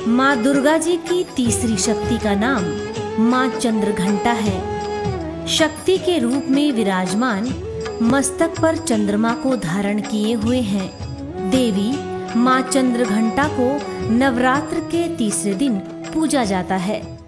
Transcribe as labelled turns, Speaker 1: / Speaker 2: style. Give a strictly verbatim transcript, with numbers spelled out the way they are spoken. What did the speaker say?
Speaker 1: माँ दुर्गा जी की तीसरी शक्ति का नाम माँ चंद्रघंटा है। शक्ति के रूप में विराजमान, मस्तक पर चंद्रमा को धारण किए हुए हैं। देवी माँ चंद्रघंटा को नवरात्र के तीसरे दिन पूजा जाता है।